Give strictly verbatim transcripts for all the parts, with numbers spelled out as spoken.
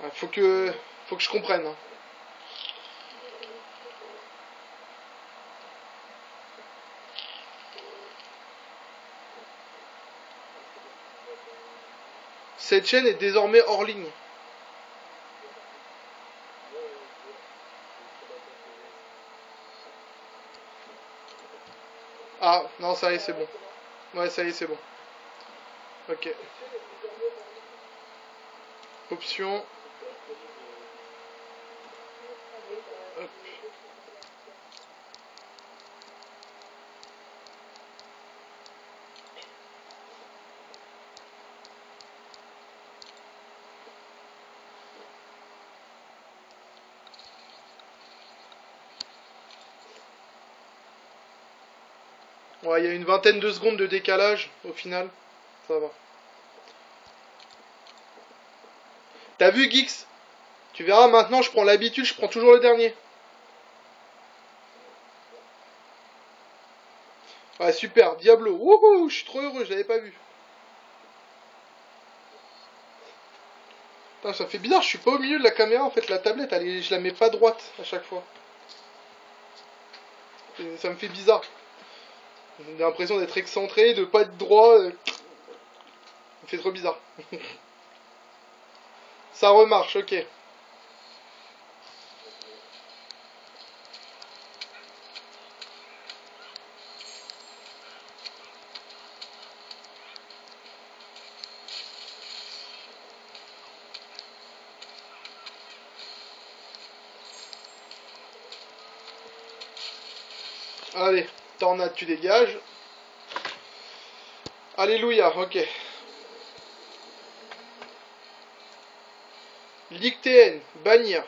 Ah, faut que, faut que je comprenne. Hein. Cette chaîne est désormais hors ligne. Ah, non, ça y est, c'est bon. Ouais, ça y est, c'est bon. Ok. Option. Hop. Ouais, il y a une vingtaine de secondes de décalage au final. Ça va. T'as vu, Geeks? Tu verras maintenant, je prends l'habitude, je prends toujours le dernier. Ouais, super, Diablo. Wouhou, je suis trop heureux, je l'avais pas vu. Putain, ça fait bizarre, je suis pas au milieu de la caméra, en fait, la tablette, elle est, je la mets pas droite à chaque fois. Et ça me fait bizarre. J'ai l'impression d'être excentré, de pas être droit. Euh... Ça me fait trop bizarre. Ça remarche, ok. Allez, tornade, tu dégages. Alléluia, ok. Ligue T N, bannir.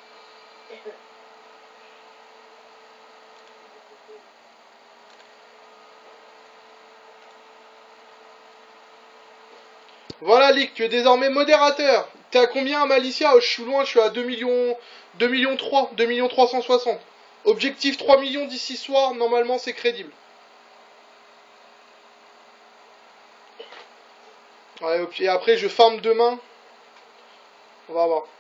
Voilà, Ligue, tu es désormais modérateur. T'es à combien à Malicia? Oh, je suis loin, je suis à deux millions, deux millions trois, deux millions trois cent soixante. Objectif trois millions d'ici soir, normalement c'est crédible. Ouais, et après je farm demain. On va voir.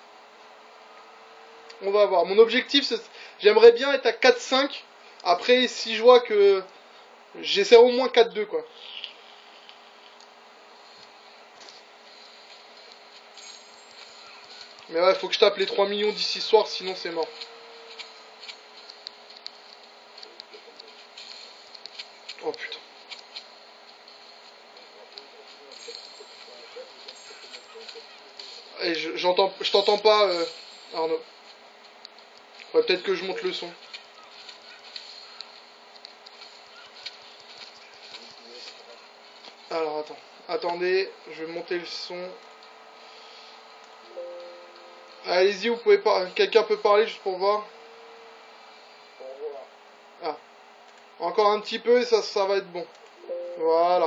On va voir. Mon objectif, c'est... J'aimerais bien être à quatre cinq. Après, si je vois que... J'essaie au moins quatre deux, quoi. Mais ouais, faut que je tape les trois millions d'ici soir, sinon c'est mort. Oh putain. Et je, j'entends, je t'entends pas, euh, Arnaud. Ouais, peut-être que je monte le son. Alors attends. Attendez, je vais monter le son. Allez-y, vous pouvez pas. Quelqu'un peut parler juste pour voir. Ah. Encore un petit peu et ça, ça va être bon. Voilà.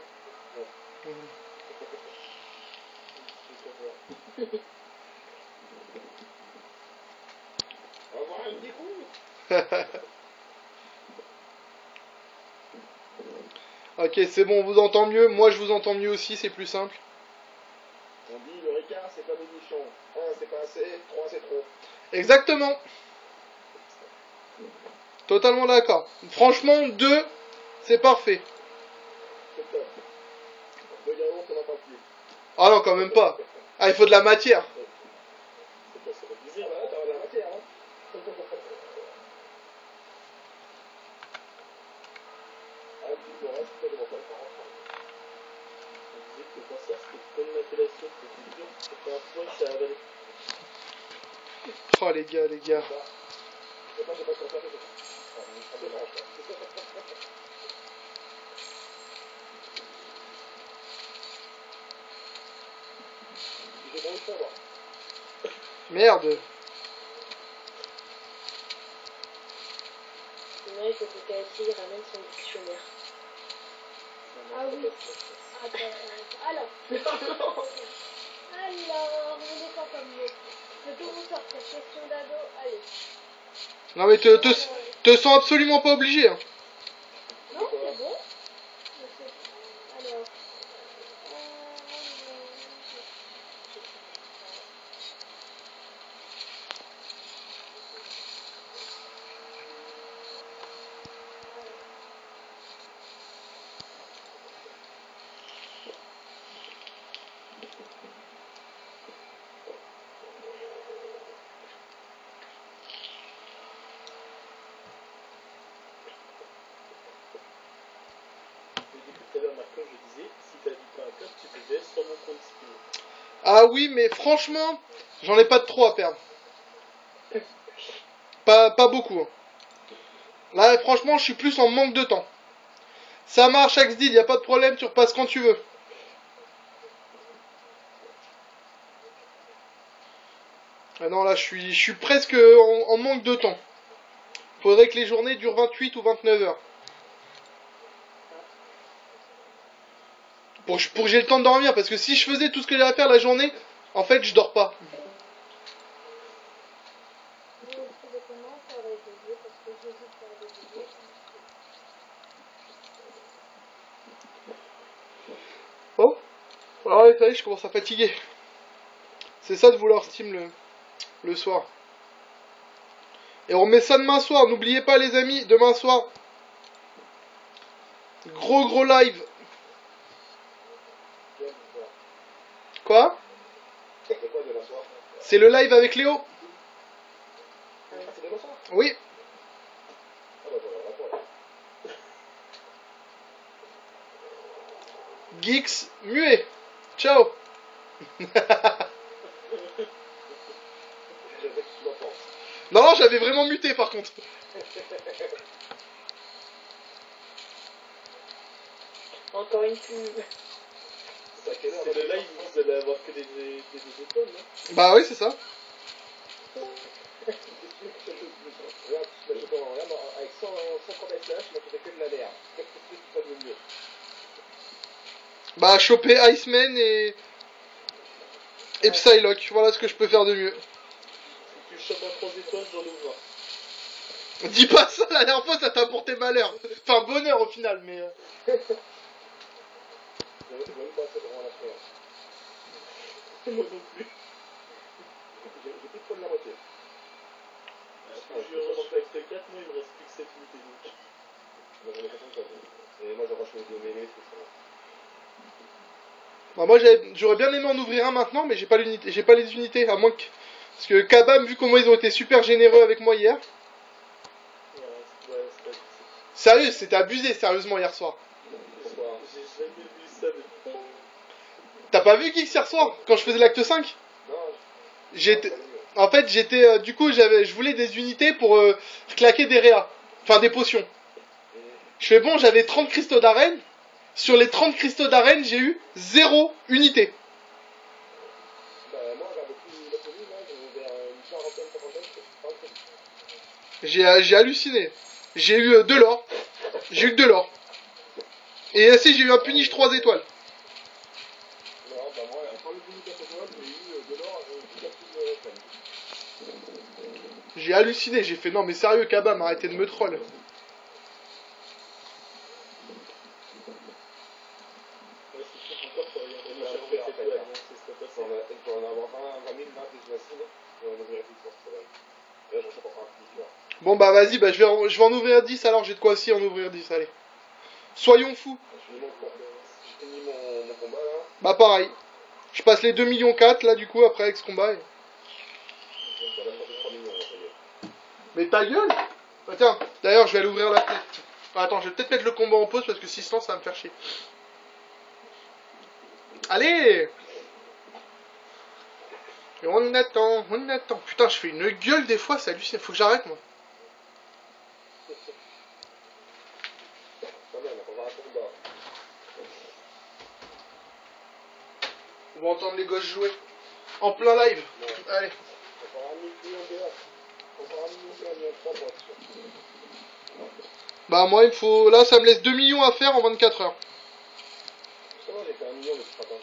Ok, c'est bon, on vous entend mieux. Moi, je vous entends mieux aussi, c'est plus simple. On dit le Ricard, c'est comme une nichon. un, c'est pas assez, trois, c'est trop. Exactement. Totalement d'accord. Franchement, deux, c'est parfait. C'est top. Le yaourt, on n'en parle plus. Ah non, quand même pas. Ah, il faut de la matière. C'est quoi, ça fait plaisir, là, t'as de la matière, hein. Ah, puis le reste, c'est tellement pas le temps. On disait que le cancer, c'était comme une appellation, c'était dur, c'était pas un poil, ça avalé. Oh les gars, les gars. Je sais pas, je sais pas comment faire, je sais pas. Ah, ça me dérange pas. J'ai pas envie de savoir. Merde. Sinon, il faut que Cathy ramène son dictionnaire. Ah oui. Attends. Alors. Alors, on est quoi comme mot? Je peux vous sortir question d'ado. Allez. Non mais te, te, te sens absolument pas obligé. Hein. Non, c'est bon. Je sais pas. Alors. Euh... Ah oui, mais franchement, j'en ai pas de trop à perdre. Pas, pas beaucoup. Hein. Là, franchement, je suis plus en manque de temps. Ça marche, Axdil, y a pas de problème, tu repasses quand tu veux. Ah non, là, je suis, je suis presque en, en manque de temps. Faudrait que les journées durent vingt-huit ou vingt-neuf heures. Pour, pour que j'ai le temps de dormir, parce que si je faisais tout ce que j'ai à faire la journée, en fait, je dors pas. Vous trouvez comment faire les vidéos parce que j'hésite à faire des vidéos. Oh, alors ouais, ça y est, je commence à fatiguer. C'est ça de vouloir Steam le, le soir. Et on remet ça demain soir, n'oubliez pas les amis, demain soir. Gros gros live. Quoi? C'est quoi demain soir? C'est le live avec Léo. C'est demain soir? Oui. Ah bah voilà, d'accord. Geeks muet. Ciao. J'avais que tu m'entends. Non, non, j'avais vraiment muté par contre. Encore une pub. C'est à quelle heure? C'est le live, vous allez avoir que des, des, des, des automnes, non? Bah oui, c'est ça. Regarde, je te regarde, avec cent cinquante F P S, moi je fais que de la D R. Qu'est-ce que tu fais de mieux? Bah choper Iceman et... Et Psylocke, voilà ce que je peux faire de mieux. Si tu chopes un trois étoiles, j'en ouvre un. Dis pas ça, la dernière fois ça t'a apporté malheur. Enfin bonheur au final, mais... euh, J'avais même pas assez de rang à la faire. Moi non plus. J'ai plus de points de la moitié. Je suis avec quatre, moi il me reste plus que sept unités donc. Moi j'en ai quatre-vingt-quinze. Et moi je rush mes deux mêlées, tout ça. Bah moi j'avais- j'aurais bien aimé en ouvrir un maintenant, mais j'ai pas l'unité, j'ai pas les unités, à moins que... Parce que Kabam, vu comment ils ont été super généreux avec moi hier... Ouais, c'est ouais, c'est abusé. Sérieux, c'était abusé sérieusement hier soir. Ce soir. J'ai jamais vu ça depuis. T'as pas vu Geeks hier soir, quand je faisais l'acte cinq? Non, J'étais... En fait, j'étais... euh, du coup, j'avais, je voulais des unités pour euh, claquer des réas. Enfin, des potions. Je fais bon, j'avais trente cristaux d'arène. Sur les trente cristaux d'arène, j'ai eu zéro unité. bah moi j'avais plus la commune, là, j'avais vers une quarantaine, cinquantaine, c'est pas le truc. J'ai, euh, j'ai halluciné. J'ai eu euh, de l'or. J'ai eu que de l'or. Et euh, si, j'ai eu un punish trois étoiles. Non, bah moi, j'ai pas eu d'unité à ce moment, j'ai eu de l'or et une capsule de flemme. J'ai halluciné, j'ai fait non mais sérieux Kabam, arrêtez de me troll. Ouais, c'est sûr encore pour regarder Et ma moi, chaque j'ai fois fait c'est ça. tout avancé, c'est pas Pour passé. en pour en avoir un, vingt mille, vingt, et je m'assieds, et on ouvrirait tout pour ça. Et là, j'en sais pas un petit peu. Bon bah vas-y, bah je vais, en- je vais en ouvrir dix alors, j'ai de quoi aussi en ouvrir dix, allez. Soyons fous. Je finis mon, je finis mon, mon combat là. Bah pareil. Je passe les deux millions quatre là du coup après avec ce combat. et- Bah là, ça fait trois millions, là, ça y est. Mais ta gueule. Bah, tiens, d'ailleurs je vais aller ouvrir la tête. Ah, attends, je vais peut-être mettre le combat en pause parce que si se lance ça va me faire chier. Allez. Et on attend, on attend. Putain, je fais une gueule des fois, c'est hallucinant. Faut que j'arrête moi. Quand même, on va voir un combat. On va entendre les gosses jouer. En plein live. Ouais. Allez. On va avoir un million de là. On va avoir un million de là, un million trois pour être sûr. Bah moi il me faut... Là ça me laisse deux millions à faire en vingt-quatre heures. Ça va, j'ai fait un million depuis ce matin.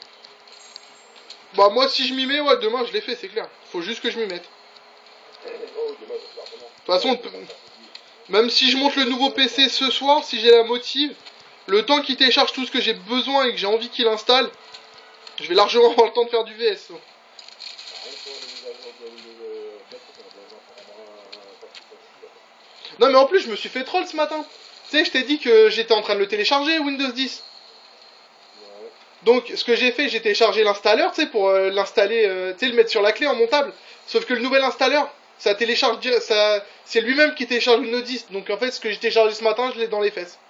Bah moi si je m'y mets, ouais demain je l'ai fait, c'est clair. Faut juste que je m'y mette. Oh, demain, je vais faire comment. De toute façon, le- même si je monte le nouveau P C ce soir, si j'ai la motive, le temps qu'il télécharge tout ce que j'ai besoin et que j'ai envie qu'il installe, je vais largement avoir le temps de faire du V S. Rien que pour les mises à jour de de quatre, on a besoin pour au moins pas plus de Non mais en plus je me suis fait troll ce matin. Tu sais, je t'ai dit que j'étais en train de le télécharger, Windows dix. Ouais. Donc ce que j'ai fait, j'ai téléchargé l'installeur, tu sais, pour euh, l'installer, euh, tu sais, le mettre sur la clé en montable. Sauf que le nouvel installeur, ça télécharge, dir- ça, c'est lui-même qui télécharge Windows dix. Donc en fait, ce que j'ai téléchargé ce matin, je l'ai dans les fesses.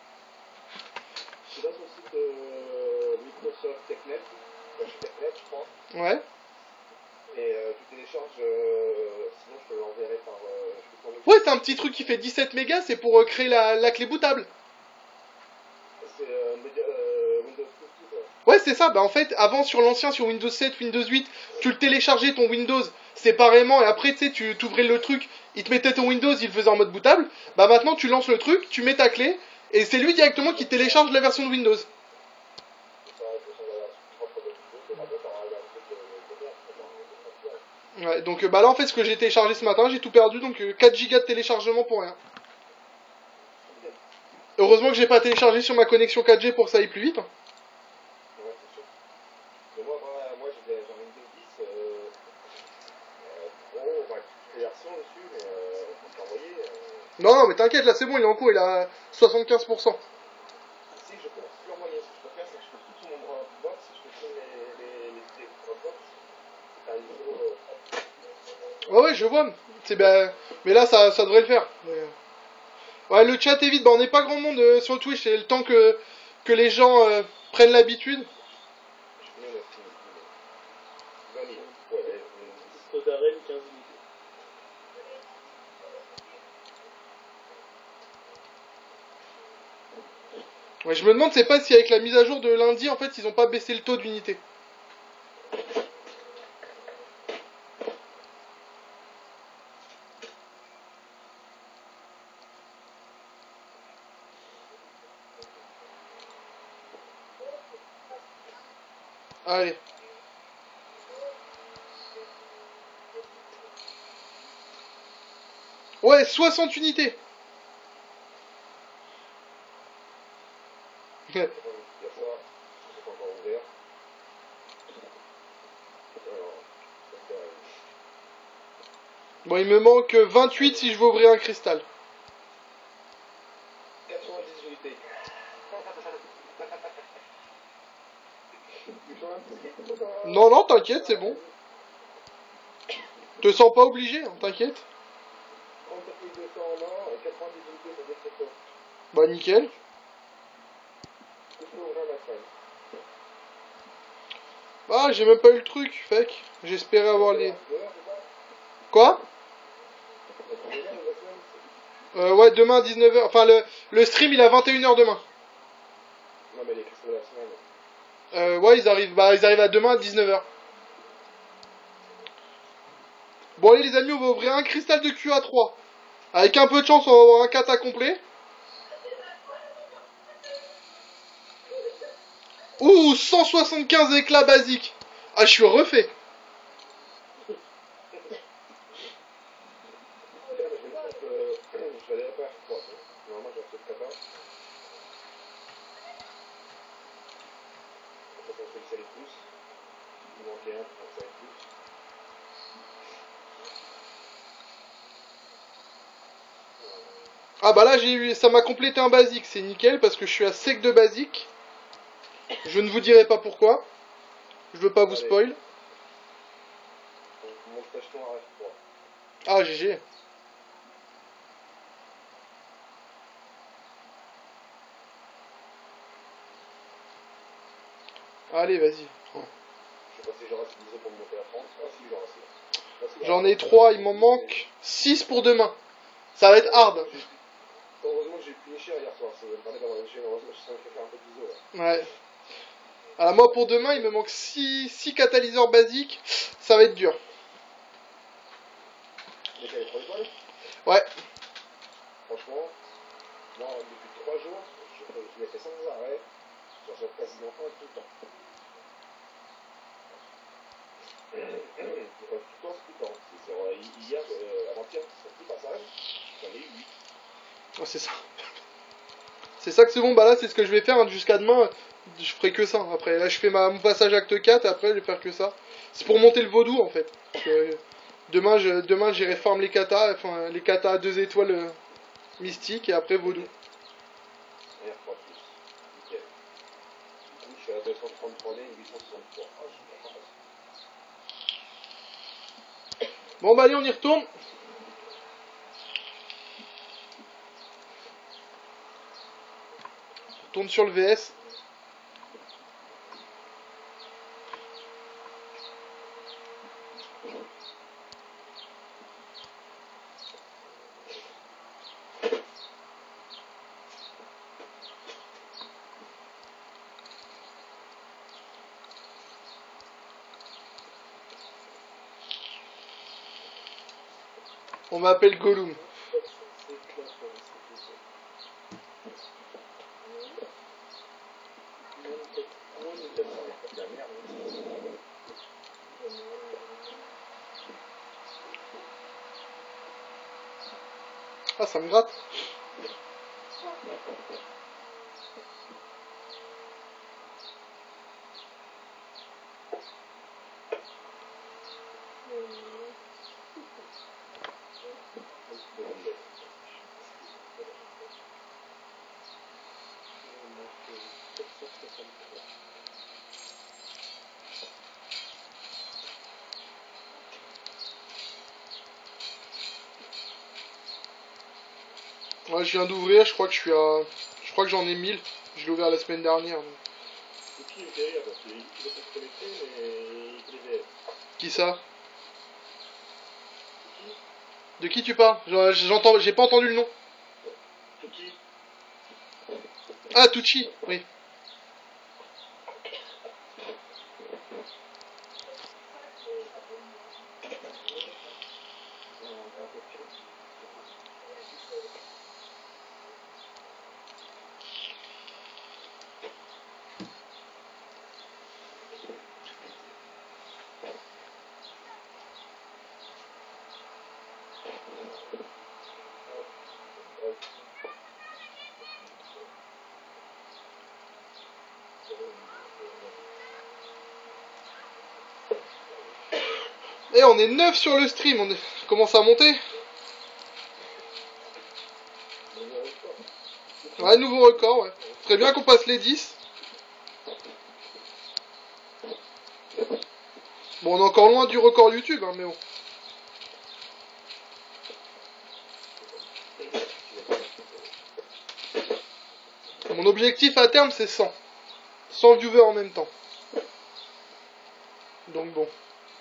C'est là sur le site euh, Microsoft TechNet. Enfin, chez TechNet, je crois. Ouais. Et euh, tu télécharges, euh, sinon je te l'enverrai par... Euh, je peux t'envoyer- Ouais, c'est un petit truc qui fait dix-sept mégas, c'est pour euh, créer la, la clé bootable. C'est euh, Media- euh, Windows Bluetooth. Ouais. Ouais, c'est ça. Bah en fait, avant sur l'ancien, sur Windows sept, Windows huit, tu le téléchargeais ton Windows séparément et après, tu sais, tu t'ouvrais le truc, il te mettait ton Windows, il le faisait en mode bootable. Bah maintenant, tu lances le truc, tu mets ta clé et c'est lui directement qui télécharge la version de Windows. C'est ça, je sens la version propre de Windows, et maintenant t'auras un truc de de merde, ça va, ça va. Ouais, donc euh, bah là en fait, ce que j'ai téléchargé ce matin, j'ai tout perdu, donc euh, quatre gigas de téléchargement pour rien. Heureusement que j'ai pas téléchargé sur ma connexion quatre G pour que ça aille plus vite. Hein. Ouais, c'est sûr. Mais moi, moi, moi j'ai des- j'ai un Windows dix, euh, euh, Pro, enfin, toutes les versions dessus, mais euh, faut t'envoyer. Euh, Non, non, mais t'inquiète, là c'est bon, il est en cours, il a soixante-quinze pour cent. si je peux plus envoyer, ce que je peux faire, c'est que je peux tout sur mon Dropbox, je peux créer les, les, les idées Dropbox, c'est un niveau. Euh, Ouais, ouais, je vois. C'est ben, mais là ça, ça devrait le faire. Mais, euh, Ouais, le chat est vide, bah on n'est pas grand monde euh, sur Twitch, c'est le temps que, que les gens euh, prennent l'habitude. je connais la team, vingt mille. Ouais, euh, Christo d'arène, quinze unités. Ouais, je me demande, c'est pas si avec la mise à jour de lundi, en fait, ils ont pas baissé le taux d'unité. Allez. Ouais, soixante unités. hier soir, c'est pas encore ouvert. Alors, ça fait Bon, il me manque vingt-huit si je veux ouvrir un cristal. quatre-vingt-dix unités. Tu changes un petit peu quand même. Non, non, t'inquiète, c'est bon. Te sens pas obligé, hein, t'inquiète. trente-sept mille deux cents en or et quatre-vingt-dix unités, c'est-à-dire que c'est Bah, nickel. je peux ouvrir ma salle. Ah, j'ai même pas eu le truc, fake. J'espérais avoir les... Quoi? Euh, ouais, demain à dix-neuf heures. Enfin, le, le stream, il est à vingt et une heures demain. Non, mais les cristaux de la semaine. Euh, ouais, ils arrivent, bah, ils arrivent à demain à dix-neuf heures. Bon, allez, les amis, on va ouvrir un cristal de Q A trois. Avec un peu de chance, on va avoir un kata complet. Ouh, cent soixante-quinze éclats basiques. Ah, je suis refait. Je vais aller pas faire trois. Normalement, j'ai fait le kata. Après, ça fait le série plus. Il manquait un pour le série plus. Ah bah là, j'ai eu, ça m'a complété un basique. C'est nickel parce que je suis à sec de basique. Je ne vous dirai pas pourquoi. Je veux pas vous Allez. spoil. Donc, mon stage noir F trois. Ah, G G. Allez, vas-y. Je sais pas si j'aurai utilisé pour me monter à trente. Ah, si, j'aurai assez. J'en ai trois, il m'en manque six pour demain. Ça va être hard. Heureusement que j'ai pu cher hier soir. Ça me permet d'avoir une chaîne. Heureusement que ça me fait faire un peu d'I S O. Ouais. Alors moi pour demain il me manque six catalyseurs basiques, ça va être dur. Mais t'as les trois étoiles? Ouais. Franchement, moi depuis trois jours, je, je l'ai fait sans arrêt. J'en sors quasiment un tout le temps. Tout le temps, c'est tout le temps. C'est, c'est, hier, euh, avant-hier, sur tout passage, j'en ai eu huit. Oh, c'est ça. C'est ça que c'est bon, bah là c'est ce que je vais faire hein, jusqu'à demain. Je ferai que ça. Après là je fais ma, mon passage acte quatre et après je vais faire que ça. C'est pour monter le vaudou en fait. Parce que, demain je, demain j'irai farm les katas, enfin les katas à deux étoiles euh, mystiques et après vaudou. Hier, trois plus. Nickel. Du coup, je suis à deux cent trente-trois D et huit cent soixante-trois. Ah, je suis content. Bon bah allez on y retourne. On tourne sur le V S. On m'appelle Gollum. C'est clair, quoi, c'est tout ça. Moins de quatre- moins de quatre cents mètres. La merde. Ah, ça me gratte. On a fait quatre cent soixante-trois. Ouais, je viens d'ouvrir, je crois que je suis à... Je crois que j'en ai mille. Je l'ai ouvert la semaine dernière. donc. Et puis il me fait rire parce qu'il dit qu'il va se connecter, mais il fait les V S. Qui ça? De qui tu parles? Genre, J'entends, j'ai pas entendu le nom. Tuki, Ah, Tucci, oui. Eh, on est neuf sur le stream, on est... commence à monter. Ouais, nouveau record, ouais. Très bien qu'on passe les dix. Bon, on est encore loin du record YouTube, hein, mais bon. Mon objectif à terme, c'est cent. cent viewers en même temps. Donc bon.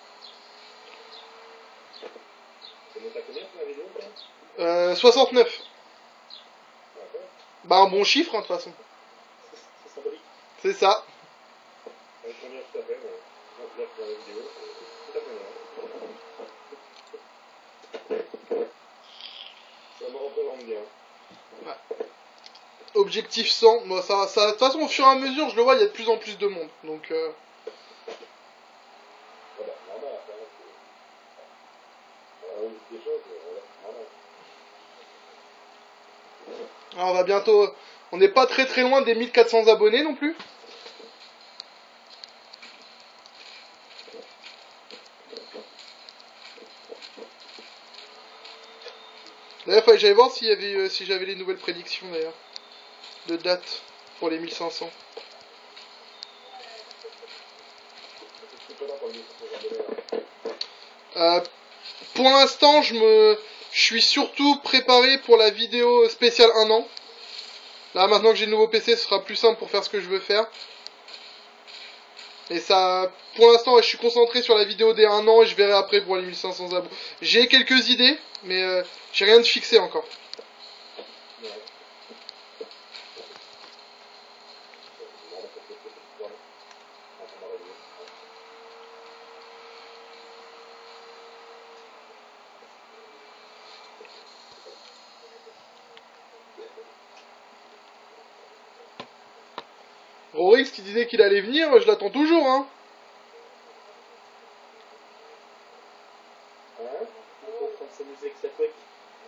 C'est monté à combien sur la vidéo, toi? Euh, soixante-neuf. D'accord. Bah, un bon chiffre, hein, de toute façon. c'est symbolique. C'est ça. Ça me convient tout à fait, mais on va dire pour la vidéo, c'est tout à fait bien. Ça me représente bien. Objectif cent. Bon, ça, ça, de toute façon, au fur et à mesure, je le vois, il y a de plus en plus de monde. Donc, euh... Voilà, normal, après, c'est... On dit des choses, voilà, c'est normal. alors, on va bientôt... On n'est pas très très loin des mille quatre cents abonnés non plus. D'ailleurs, fallait que j'aille voir s'il y avait, euh, si j'avais les nouvelles prédictions, d'ailleurs. De date pour les mille cinq cents. C'est pas là pour le dire, c'est pour abonner, là. Euh, pour l'instant, je me... Je suis surtout préparé pour la vidéo spéciale un an. Là, maintenant que j'ai le nouveau P C, ce sera plus simple pour faire ce que je veux faire. Et ça, pour l'instant, je suis concentré sur la vidéo des un an et je verrai après pour les mille cinq cents abos. J'ai quelques idées, mais euh, j'ai rien de fixé encore. Ouais. C'est normal, ça peut être plus tard. On va réveiller. Rorix qui disait qu'il allait venir, je l'attends toujours, hein. Hein? Il est en train de s'amuser avec sa couette.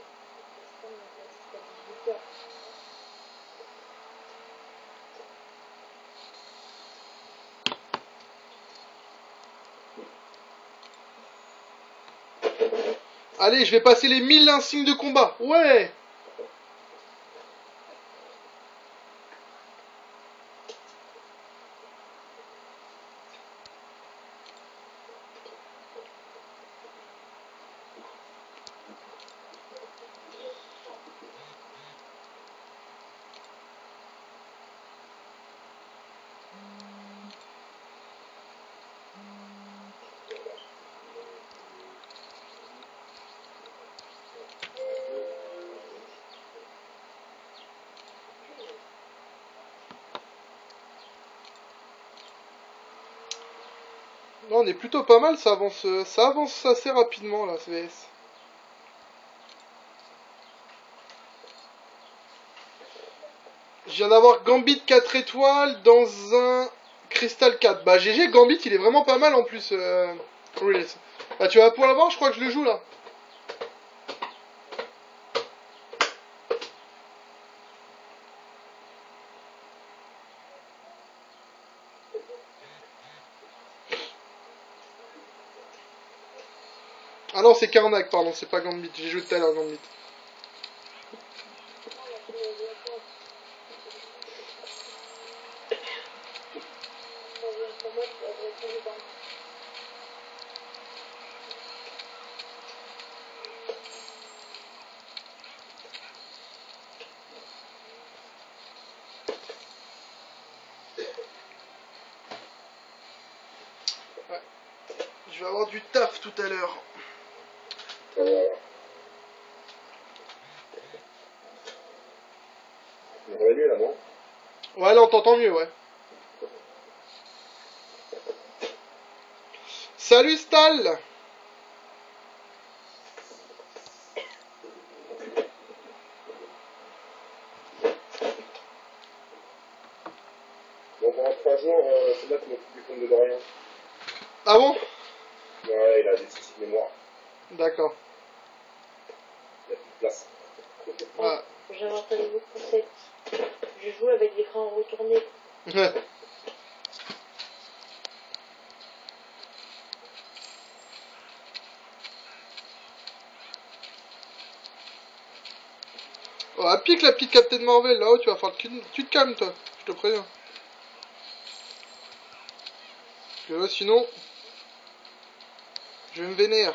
Allez, je vais passer les mille insignes de combat. Ouais. Non, on est plutôt pas mal, ça avance, ça avance assez rapidement là, C V S. Je viens d'avoir Gambit quatre étoiles dans un Crystal quatre. Bah G G, Gambit il est vraiment pas mal en plus. Euh... Oui. Bah tu vas pouvoir l'avoir, je crois que je le joue là. Ah non, c'est Karnak, pardon, c'est pas Gambit. J'ai joué tout à l'heure Gambit. Ouais. Je vais avoir du taf tout à l'heure. Vous m'entendez mieux là, non? Ouais, là on t'entend mieux, ouais. Salut Stal! Bon, pendant trois jours, euh, c'est là qui m'occupe du compte de Dorian. Ah bon? Ouais, il a des soucis de mémoire. D'accord. Il a plus de place. Ouais. J'ai inventé un nouveau concept. Je joue avec l'écran retourné. Ouais. Oh, à pique la petite Captain Marvel là-haut, tu vas falloir que tu, tu te calmes toi, je te préviens. Parce que là, sinon, je vais me vénère.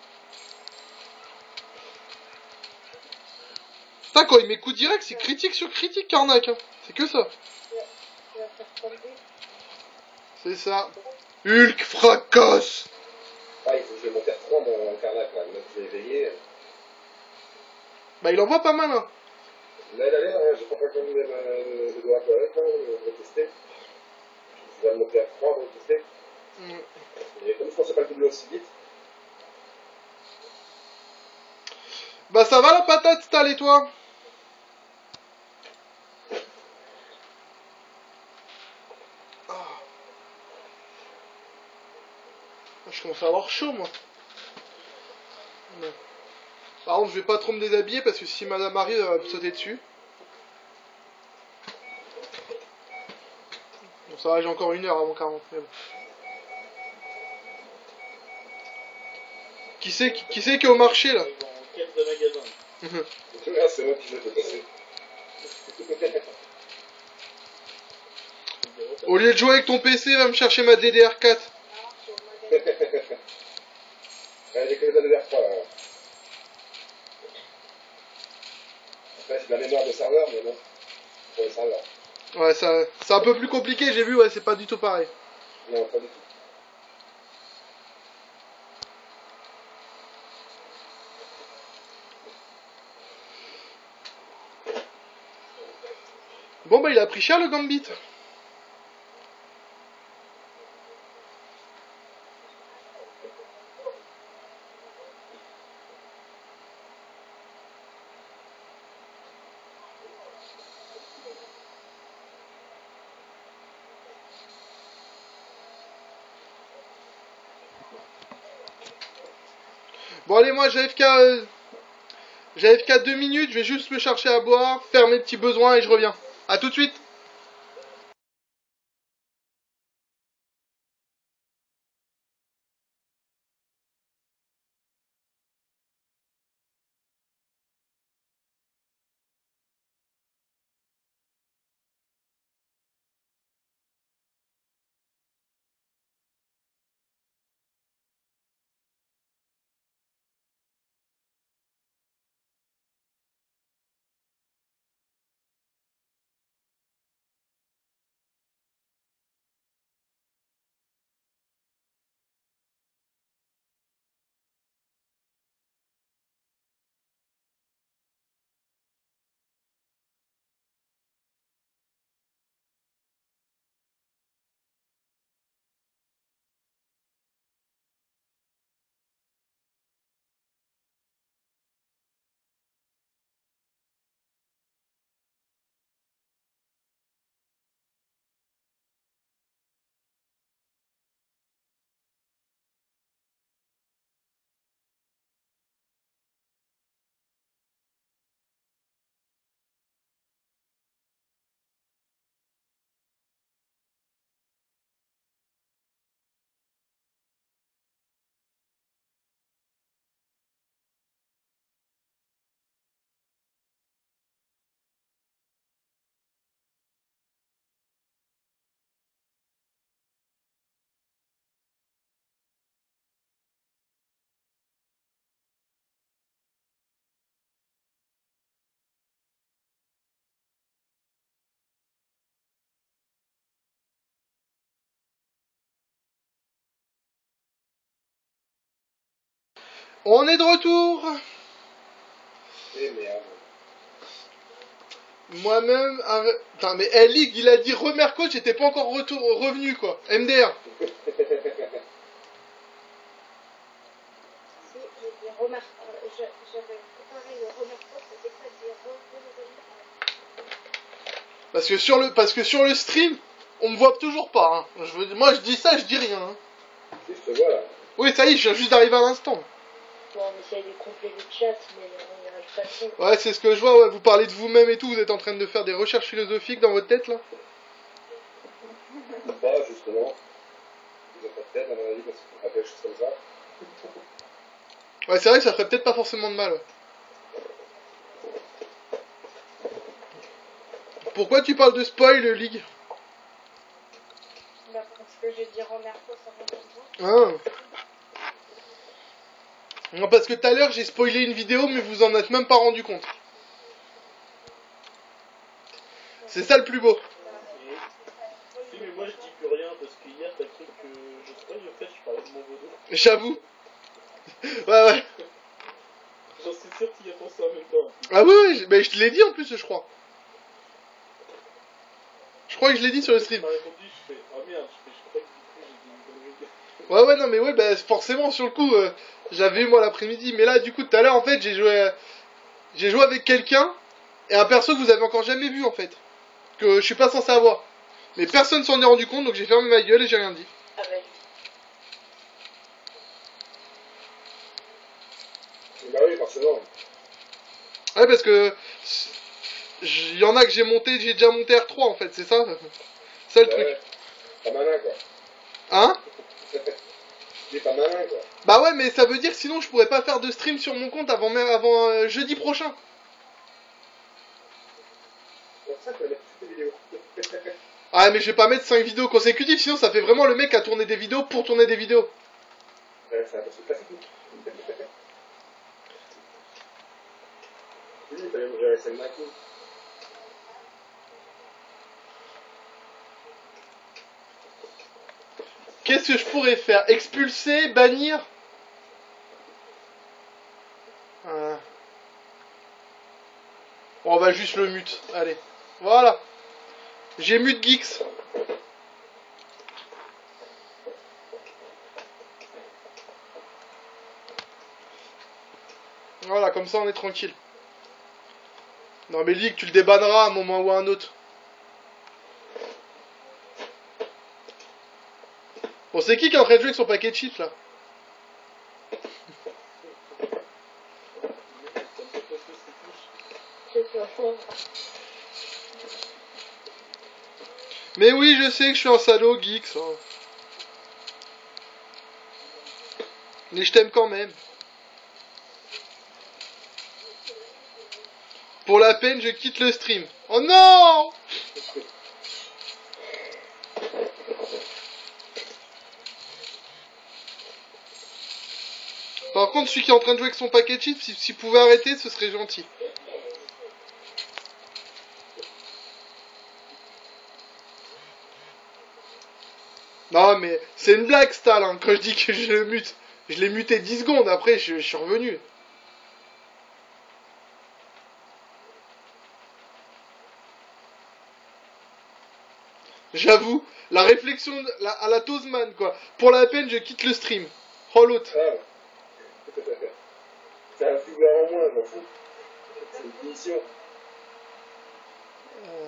Putain, quand il met coup direct, c'est critique sur critique, Karnak. Hein. C'est que ça. Tu vas faire tomber. C'est ça. Hulk fracasse. Ah, il faut que je le monte à trois, mon Karnak, là. Le mec, je l'ai éveillé. Bah, il envoie pas mal, hein. Là, il a l'air, hein, je crois pas que je vais le doigt correct, là, on va tester. Je vais le monter à trois, on va tester. Mm. Et comme je pensais pas le doubler aussi vite. Bah, ça va la patate, Stal, et toi? Ah. Je commence à avoir chaud, moi. Ouais. Par contre, je vais pas trop me déshabiller parce que si Madame arrive, elle va me sauter dessus. Bon, ça va, j'ai encore une heure avant quarante. Mais bon. Qui c'est qui, qui, c'est qui est au marché là? Ils vont en quête de magasin. Ah, c'est moi qui vais te passer. Au lieu de jouer avec ton P C, va me chercher ma D D R quatre. Ouais, j'ai que les D D R trois là. Après, j'ai de la mémoire de serveur, mais bon, pour le serveur. Ouais, ça, c'est un peu plus compliqué, j'ai vu, ouais, c'est pas du tout pareil. Non, pas du tout. Bon, bah, il a pris cher le Gambit. Bon, allez, moi, j'ai F K, euh, j'ai F K deux minutes, je vais juste me chercher à boire, faire mes petits besoins et je reviens. À tout de suite. On est de retour. Eh merde. Moi-même, arrête- putain, mais hey, League, il a dit Remerco, j'étais pas encore retour, revenu quoi. M D R. Si, j'ai dit remarque. euh, je- J'avais préparé le remarquant, c'était pas de dire re- Parce que sur le, parce que sur le stream, on me voit toujours pas. Hein. Je veux- moi, je dis ça, je dis rien. Hein. Si, je te vois là. Oui, ça y est, je viens juste d'arriver à l'instant. Bon, on essaye de combler le chat, mais on n'y arrive pas trop. Ouais, c'est ce que je vois. Ouais, vous parlez de vous-même et tout. Vous êtes en train de faire des recherches philosophiques dans votre tête là. Pas justement. Vous n'avez pas de tête à mon avis parce que vous rappelez des choses comme ça. Ouais, c'est vrai que ça ferait peut-être pas forcément de mal. Ouais. Pourquoi tu parles de spoil, League? Bah, parce que j'ai dit remarquant sans remarquant. Ah. Non, parce que tout à l'heure j'ai spoilé une vidéo, mais vous en êtes même pas rendu compte. C'est ça le plus beau. Si, mais moi je dis plus rien parce que hier t'as cru que je spoil, en fait je parlais de mon bodo. J'avoue. Ouais, ouais. J'en suis sûr qu'il y a pensé en même temps. Ah oui, oui, mais je te l'ai dit en plus, je crois. Je crois que je l'ai dit sur le stream. Tu m'as répondu, je fais oh merde, je, fais, je crois que du coup j'ai dit une connerie. Ouais, ouais, non, mais ouais, bah forcément, sur le coup, euh, j'avais eu moi l'après-midi. Mais là, du coup, tout à l'heure, en fait, j'ai joué, euh, j'ai joué avec quelqu'un et un perso que vous avez encore jamais vu, en fait. Que je suis pas censé avoir. Mais personne s'en est rendu compte, donc j'ai fermé ma gueule et j'ai rien dit. Ah bah, Bah oui, forcément. Ouais, parce que il y en a que j'ai monté, j'ai déjà monté R trois en fait, c'est ça. C'est le Bah truc. ouais. Pas malin quoi. Hein? C'est pas malin quoi. Bah ouais, mais ça veut dire que sinon je pourrais pas faire de stream sur mon compte avant, même avant euh, jeudi prochain. C'est pour ça que tu vas mettre toutes tes vidéos. Ah, mais je vais pas mettre cinq vidéos consécutives, sinon ça fait vraiment le mec à tourner des vidéos pour tourner des vidéos. Ouais, c'est un peu ce classique. Oui, il fallait me gérer celle d'un coup. Qu'est-ce que je pourrais faire? Expulser? Bannir? euh... On va juste le mute. Allez. Voilà. J'ai mute Geeks. Voilà, comme ça on est tranquille. Non mais League, tu le débanneras à un moment ou à un autre. Bon, c'est qui qui est en train de jouer avec son paquet de cheats là? c'est ça. Mais oui, je sais que je suis un salaud, Geeks. Hein. Mais je t'aime quand même. Pour la peine, je quitte le stream. Oh non! Par contre, celui qui est en train de jouer avec son paquet de chips, s'il si pouvait arrêter, ce serait gentil. Non, mais c'est une blague, Stal, hein, quand je dis que je le mute. Je l'ai muté dix secondes, après je, je suis revenu. J'avoue, la réflexion de- la- à la Tozman, quoi. Pour la peine, je quitte le stream. Oh l'autre. Ah. C'est un viewer en moins, je m'en fous. C'est une punition. Euh,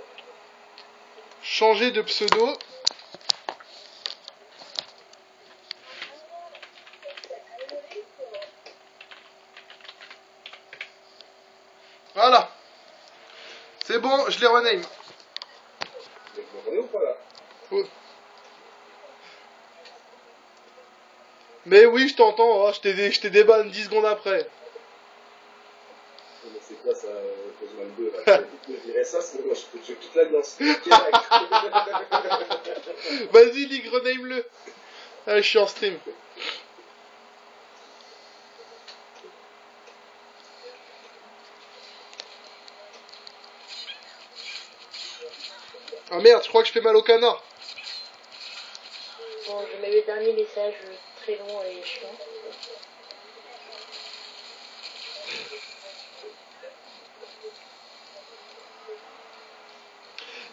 changer de pseudo. Voilà. C'est bon, je l'ai rename. Vous m'entendez ou pas là? Oh. Mais oui, je t'entends, oh, je t'ai dé- je t'ai débanne dix secondes après. Mais c'est quoi ça, euh, Cause vingt-deux là? Je dirais ça, sinon moi je peux tuer toute l'alliance. Vas-y, League, rename-le. Allez, je suis en stream. Ah merde, je crois que je fais mal au canard. Bon, je mets le dernier message très long et chiant.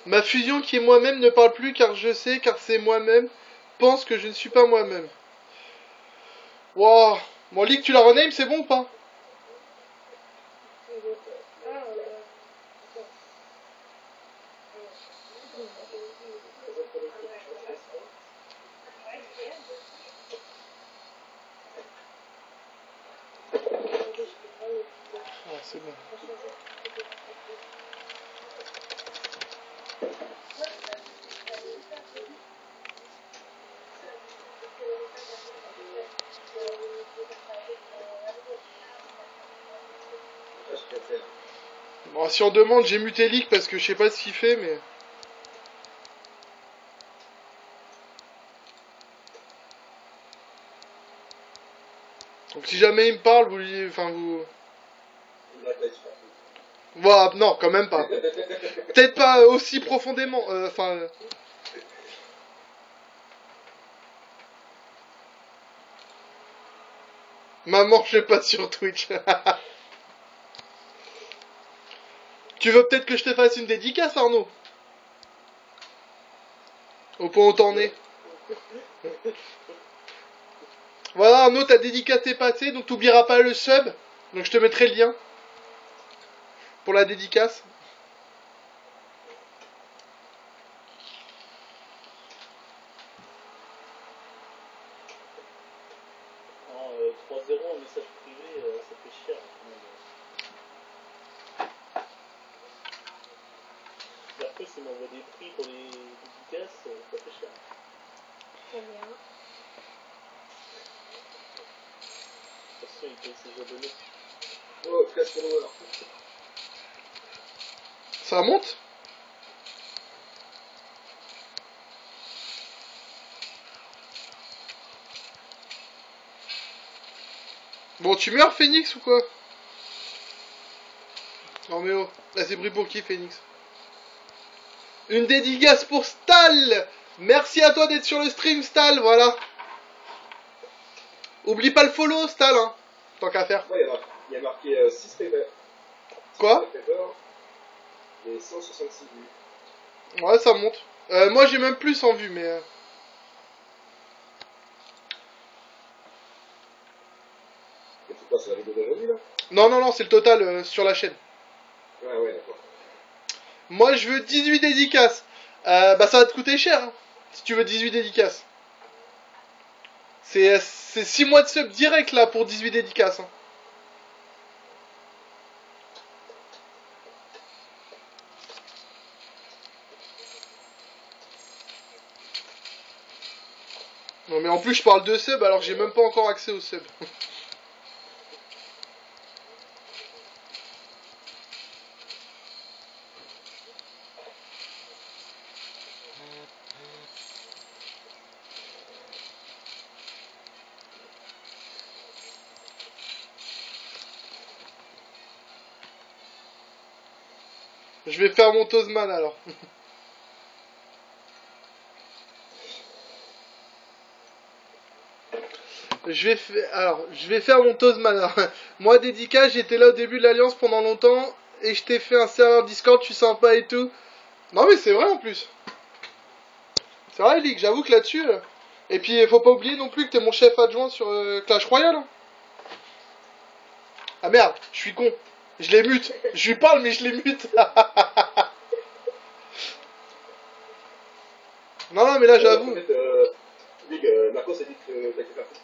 Ma fusion qui est moi-même ne parle plus car je sais, car c'est moi-même, pense que je ne suis pas moi-même. Waouh. Bon, Lick, tu la rename, c'est bon ou pas? Ah, c'est bon. Bon, si on demande, j'ai muté Lick parce que je sais pas ce qu'il fait, mais... Donc si jamais il me parle, vous lui... Enfin, vous... Voilà, non, quand même pas. Peut-être pas aussi profondément. Enfin... Euh, Maman, je vais pas sur Twitch. Tu veux peut-être que je te fasse une dédicace, Arnaud? Au point où t'en es. Voilà, Arnaud, ta dédicace est passée, donc t'oublieras pas le sub. Donc je te mettrai le lien. Pour la dédicace. En euh, trois zéro en message privé, euh, ça fait cher. Après, s'il m'envoie des prix pour les dédicaces, euh, ça fait cher. Très bien. De toute façon, il paye ses abonnés. Oh, presque loin alors. Ça monte? Bon, tu meurs, Phoenix, ou quoi? Non mais oh, là c'est pris pour qui, Phoenix? Une dédicace pour Stal. Merci à toi d'être sur le stream, Stal, voilà. Oublie pas le follow, Stal, hein, tant qu'à faire. Ouais, il y a marqué, il y a marqué euh, six papers. Quoi? Et cent soixante-six vues. Ouais, ça monte. Euh, moi j'ai même plus en vue, mais... Euh... Et c'est quoi, c'est la vidéo d'aujourd'hui là? Non, non, non, c'est le total euh, sur la chaîne. Ah ouais, d'accord. Moi je veux dix-huit dédicaces. Euh, bah ça va te coûter cher, hein, si tu veux dix-huit dédicaces. C'est six mois de sub direct là pour dix-huit dédicaces. Hein. Non mais en plus je parle de sub alors que j'ai même pas encore accès au sub. Je vais faire mon Tozman alors. Je vais faire, alors, je vais faire mon Tozman. Alors, moi, dédicace, j'étais là au début de l'Alliance pendant longtemps et je t'ai fait un serveur Discord, je suis sympa et tout. Non, mais c'est vrai en plus. C'est vrai, Lick, j'avoue que là-dessus. Euh... Et puis, faut pas oublier non plus que t'es mon chef adjoint sur euh, Clash Royale. Hein. Ah merde, je suis con. Je les mute. Je lui parle, mais je les mute. Non, non, mais là, j'avoue. En fait, euh, Lick, euh, Marcos a dit que t'as été parti.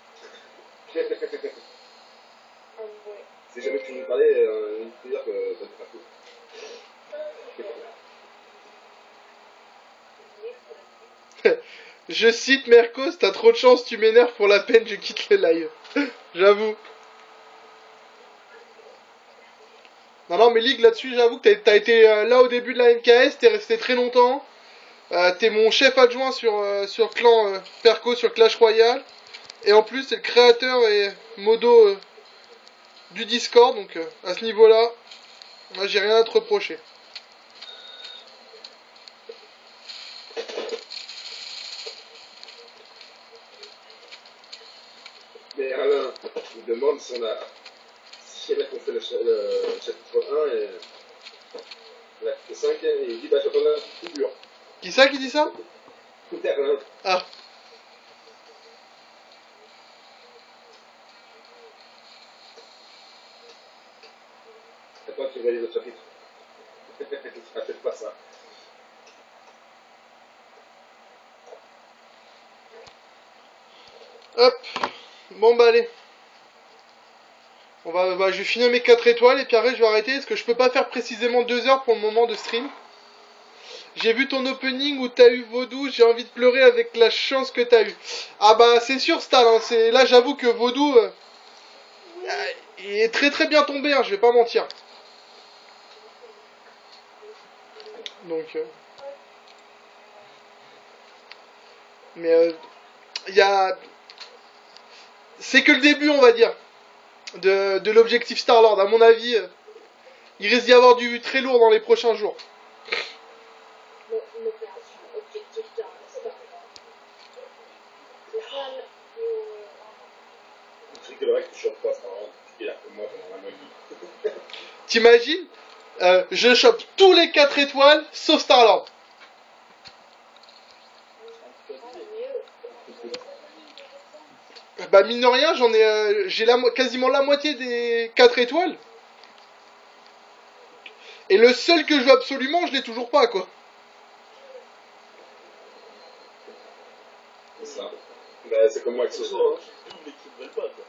Ah ouais. Si jamais tu nous parlais, euh, il faut dire que t'as été parti. Je cite Mercos, t'as trop de chance, tu m'énerves, pour la peine, je quitte le live. J'avoue. Non, non, mais Ligue, là-dessus, j'avoue que t'as été euh, là au début de la N K S, t'es resté très longtemps. Euh, t'es mon chef adjoint sur, euh, sur clan euh, Perco, sur Clash Royale. Et en plus, c'est le créateur et modo euh, du Discord, donc euh, à ce niveau-là, moi j'ai rien à te reprocher. Mais Alain, il me demande si on a. Si jamais on fait le, cha le chapitre un et l'acte cinq, et me dit, bah, je vais prendre un coup dur. Qui ça qui dit ça? Terrain. Ah. C'est toi qui réalise le chapitre. Ça fait pas ça. Hop. Bon bah allez. On va, bah, je vais finir mes quatre étoiles et puis après je vais arrêter parce que je peux pas faire précisément deux heures pour le moment de stream. J'ai vu ton opening où t'as eu Vaudou, j'ai envie de pleurer avec la chance que t'as eu. Ah bah c'est sûr Stal, hein, c'est... là j'avoue que Vaudou, euh, euh, il est très très bien tombé, hein, je vais pas mentir. Donc... Euh... Mais euh, il y a... C'est que le début on va dire, de, de l'objectif Star-Lord. À mon avis, euh, il risque d'y avoir du très lourd dans les prochains jours. L'opération objectif Star. C'est ça le... C'est que le reste, tu chopes pas, ça rend. Il a que moi pendant la magie. T'imagines, euh, je chope tous les quatre étoiles sauf Star-Lord. Bah mine de rien, j'en ai, euh, j'ai la, quasiment la moitié des quatre étoiles. Et le seul que je veux absolument, je l'ai toujours pas quoi. C'est ça. Bah, c'est comme moi avec ce soir. Hein. Double et qui ne veulent pas, quoi.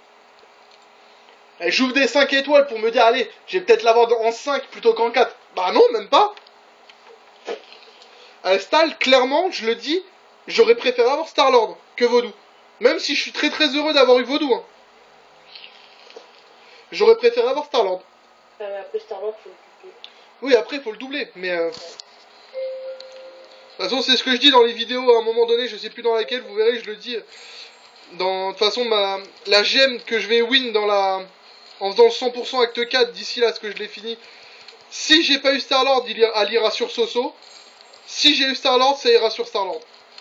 Et j'ouvre des cinq étoiles pour me dire, allez, je vais peut-être l'avoir en cinq plutôt qu'en quatre. Bah non, même pas. À Stal, clairement, je le dis, j'aurais préféré avoir Star-Lord que Vaudou. Même si je suis très très heureux d'avoir eu Vaudou. Hein. J'aurais préféré avoir Star-Lord. Euh, après Star-Lord, faut le doubler. Oui, après, il faut le doubler. Mais... Euh... De toute façon, c'est ce que je dis dans les vidéos à un moment donné, je sais plus dans laquelle, vous verrez, je le dis. Dans... De toute façon, ma... la gemme que je vais win dans la... en faisant le cent pour cent acte quatre d'ici là, ce que je l'ai fini. Si j'ai pas eu Star-Lord, il ira... elle ira sur Soso. Si j'ai eu Star-Lord, ça ira sur Star-Lord.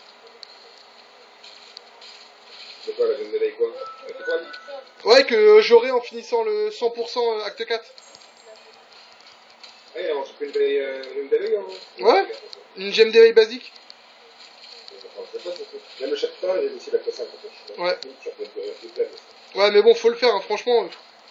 C'est quoi la gemme de veille quoi? C'est quoi? Ouais, que j'aurai en finissant le cent pour cent acte quatre. Ouais, on se fait une veille, euh, une veille, hein. Ouais, une gemme d'éveil basique. Même le chapitre un, il y a aussi l'acte cinq. Ouais. Ouais, mais bon, faut le faire, hein, franchement. De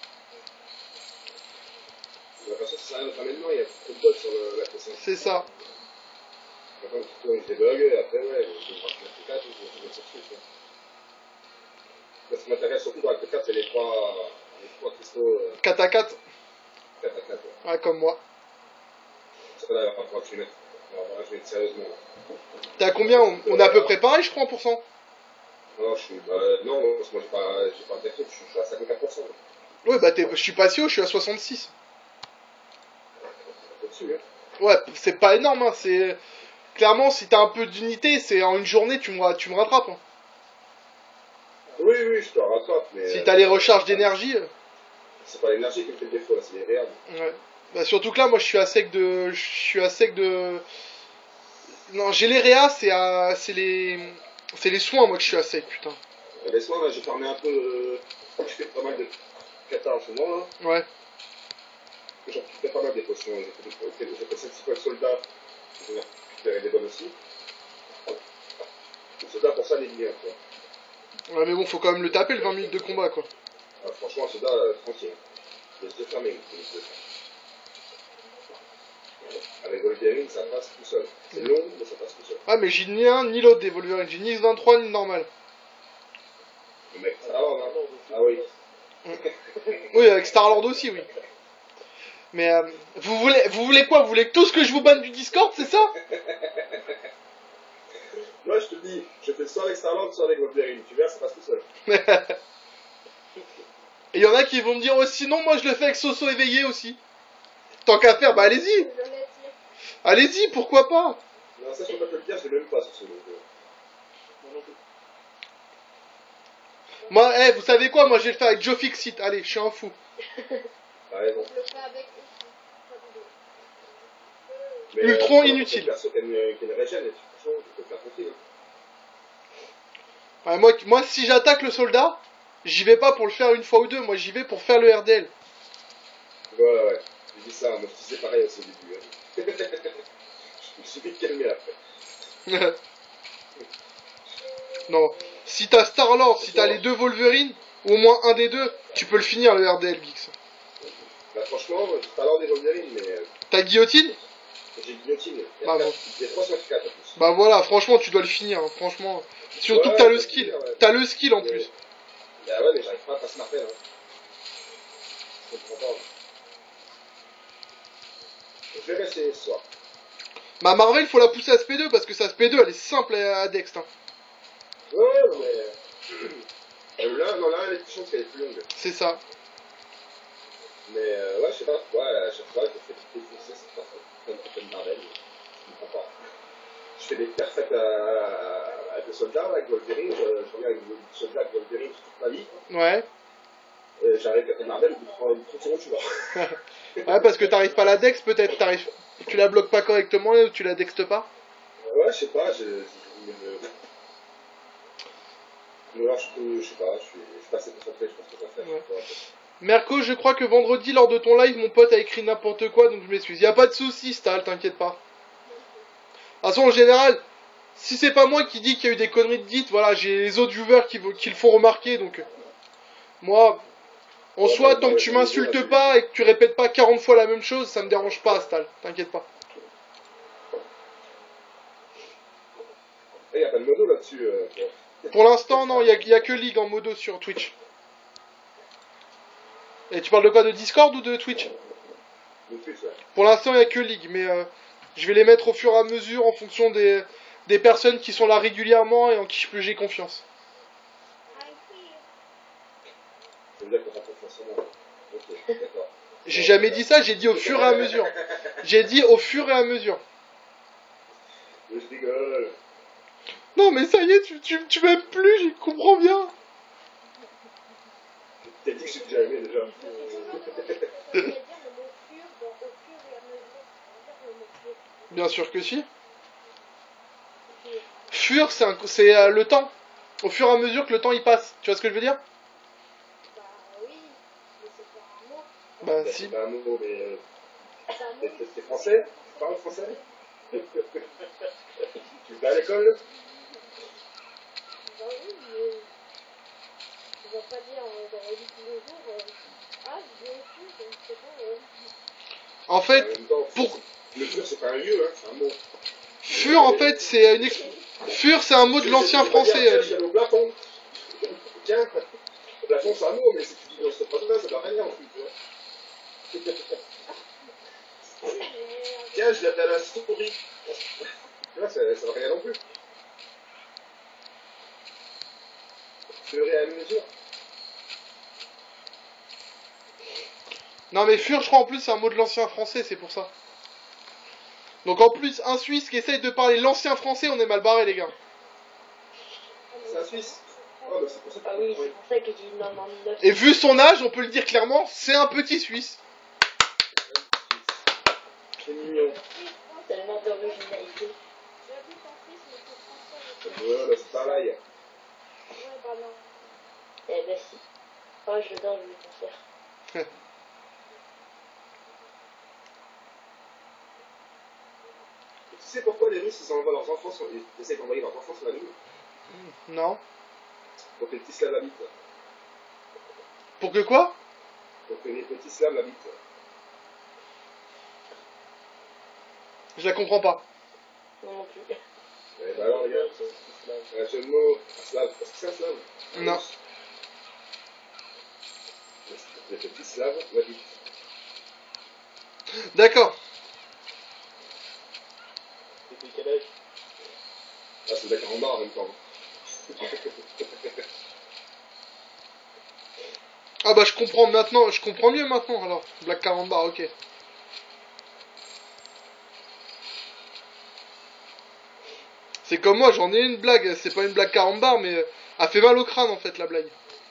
toute façon, ça sert à rien de faire maintenant, il y a trop de bugs sur l'acte cinq. C'est ça. Maintenant, tu tournes des bugs, et après, ouais, je vais voir l'acte quatre, je vais chercher. Ce qui m'intéresse surtout dans l'acte quatre, c'est les trois, les trois cristaux. Euh, quatre à quatre. quatre à quatre, ouais. Ouais, comme moi. Ça, là, il va falloir que tu mettes. On va jouer sérieusement. T'es à combien? On, on est à peu près pareil, je crois, en pourcent. Non, je suis. Bah, non, parce que moi, j'ai pas, j'ai pas de je suis à cinquante-quatre pour cent. Ouais, bah, t'es, je suis patio, je suis à soixante-six. Au-dessus, hein. Ouais, c'est pas énorme, hein, c'est... Clairement, si t'as un peu d'unité, c'est en une journée, tu me, tu me rattrapes. Hein. Oui, oui, je te rattrape, mais. Si t'as les recharges d'énergie... euh, C'est pas l'énergie qui me fait le défaut, là, c'est les réels. Ouais. Bah, surtout que là, moi, je suis à sec de... Je suis à sec de... Non, j'ai les réas, c'est à... C'est les... C'est les soins, moi, que je suis à sec, putain. Les soins, là, j'ai fermé un peu. Euh... Je fais pas mal de kata en ce moment, là. Ouais. J'en fais pas mal des potions. J'ai fait sept fois le soldat. Je vais récupérer des bonnes aussi. Le soldat, pour ça, il est bien, quoi. Ouais, mais bon, faut quand même le taper, le vingt minutes de combat, quoi. Ah, franchement, un soldat, euh, tranquille. Je vais se fermer. Avec Wolverine, ça passe tout seul. C'est long, mais ça passe tout seul. Ah, mais j'ai ni un ni l'autre des Wolverine. J'ai ni X vingt-trois ni le normal. Le mec, ça va, hein. Ah oui. Oui, avec Star-Lord aussi, oui. Mais, euh, vous voulez, vous voulez quoi? Vous voulez que tout ce que je vous banne du Discord, c'est ça? Moi, je te dis, je fais soit avec Star-Lord, soit avec Wolverine. Tu verras, ça passe tout seul. Et il y en a qui vont me dire, oh, sinon, moi, je le fais avec Soso éveillé aussi. Tant qu'à faire, bah, allez-y. Allez-y, pourquoi pas? Non, ça, je peux pas te le dire, je l'ai même pas sur ce jeu. Moi, eh, vous savez quoi? Moi, je vais le faire avec Joe Fixit. Allez, je suis un fou. T'as raison. Je le fais avec Mais, Ultron euh, inutile. Le perso qui a une, qui a une régène, et franchement, tu peux faire tranquille. Hein. Ouais, moi, moi, si j'attaque le soldat, j'y vais pas pour le faire une fois ou deux. Moi, j'y vais pour faire le R D L. Ouais, ouais. J'ai dit ça, moi je disais pareil aussi au début. Hein. me suis vite calmé après. Non. Si t'as Star-Lord, si t'as les deux Wolverine, ou au moins un des deux, tu peux le finir le R D L Geeks. Bah franchement, j'ai pas l'ordre des Wolverine, mais euh, T'as Guillotine? j'ai guillotine. Il y Bah a bon. quatre- il y a trois sur quatre en plus. Bah voilà, franchement, tu dois le finir, hein, franchement. Surtout Ouais, que t'as le ouais, skill. finir, ouais. T'as le skill en Mais- plus. Bah ouais, mais j'arrive pas à passer Marvel. Hein. Je comprends pas. Je vais essayer ce soir. Bah Marvel, faut la pousser à S P deux parce que sa S P deux, elle est simple à, à Dext. Hein. Ouais, ouais, non, mais. Euh, là, non, là, elle est plus chance qu'elle est plus longue. C'est ça. Mais euh, ouais, je sais pas, ouais, à chaque fois, je me fais défoncer cette personne. Comme Captain Marvel, je comprends pas. Je fais des perfects à, à des soldats avec Wolverine, je, je regarde avec des soldats avec Wolverine toute ma vie. Ouais. Et j'arrive Captain Marvel, au bout de trente secondes, je suis mort. Ouais, parce que t'arrives pas à la Dex, peut-être. T'arrives... Tu la bloques pas correctement ou tu la dextes pas. Ouais, je sais pas, je. je, je, je Ou alors, je, je sais pas, je suis, je suis pas assez concentré, je pense que ça fait. Ouais. Ouais. Merco, je crois que vendredi, lors de ton live, mon pote a écrit n'importe quoi, donc je m'excuse. Y a pas de soucis, Stal, t'inquiète pas. De toute façon, en général, si c'est pas moi qui dis qu'il y a eu des conneries de dites, voilà, j'ai les autres viewers qui, qui le font remarquer, donc... euh, Moi, en Ouais, soi, ouais, tant ouais, que tu ouais, m'insultes ouais, pas et que tu répètes pas quarante fois la même chose, ça me dérange pas, Stal, t'inquiète pas. Il n'y a pas de modo là-dessus. Euh, Pour l'instant, non, il y a, y a que League en modo sur Twitch. Et tu parles de quoi, de Discord ou de Twitch? de plus, ouais. Pour l'instant, il n'y a que League, mais euh, je vais les mettre au fur et à mesure en fonction des, des personnes qui sont là régulièrement et en qui je peux- j'ai confiance. Ça veut dire qu'on rencontre forcément. Ok, d'accord. J'ai jamais dit ça, j'ai dit au fur et à mesure. J'ai dit au fur et à mesure. Je rigole. Non, mais ça y est, tu, tu, tu m'aimes plus, j'y comprends bien. T'as dit que j'ai déjà aimé déjà. Je vais dire le mot fur dans au fur et à mesure. On va dire le mot fur. Bien sûr que si. Fur, c'est un- c'est, euh, le temps. Au fur et à mesure que le temps il passe. Tu vois ce que je veux dire? Bah oui, mais c'est pas un mot. Bah Bah, si. c'est pas un mot, mais. euh, C'est un mot. T'es t'es français? Tu parles français? Tu vas à l'école? Bah oui, mais. On va pas dire euh, dans la vie de tous les jours. euh, Ah, je vais au fur, donc c'est pas. euh, En En fait, même temps, pour le fur, c'est pas un lieu, hein, c'est un mot. fur, en fait, c'est une ex- fur, c'est un mot de l'ancien français. Tiens, Ali. je vais au Platon. Tiens, Platon, c'est un mot, mais si tu dis dans cette phrase-là, ça doit rien en plus, tu vois. Tiens, je l'appelle la souris. Tu vois, ça, ça va rien non plus. Fur et à mesure. Non mais fur, je crois en plus c'est un mot de l'ancien français, c'est pour ça. Donc en plus, un Suisse qui essaye de parler l'ancien français, on est mal barré les gars. C'est un Suisse. Oh, bah c'est pour ça que Ah oui, c'est pour ça que j'ai dit non, non, neuf. Et vu son âge, on peut le dire clairement, c'est un petit Suisse. c'est mignon. Tellement d'originalité. J'habite en Suisse, mais c'est français. Ouais, bah c'est pareil. Ouais, bah non. Eh ben si. Oh, je donne le concert. Et tu sais pourquoi les Russes, ils envoient leurs enfants sur... Ils essaient d'envoyer leurs enfants sur la Lune? Non. Pour que les petits Slaves habitent. Pour que quoi? Pour que les petits Slaves habitent. Je la comprends pas. Non non plus. Eh bah alors, regarde. Un seul mot, un slave. Est-ce que c'est un slave? Non. Les petits slaves habitent. D'accord. C'était quel âge? Ah, c'est d'accord en barre en même temps. Ah bah je comprends maintenant, je comprends mieux maintenant alors. Black quarante bar, ok. C'est comme moi, j'en ai une blague, c'est pas une blague quarante bar, mais euh, elle fait mal au crâne en fait la blague.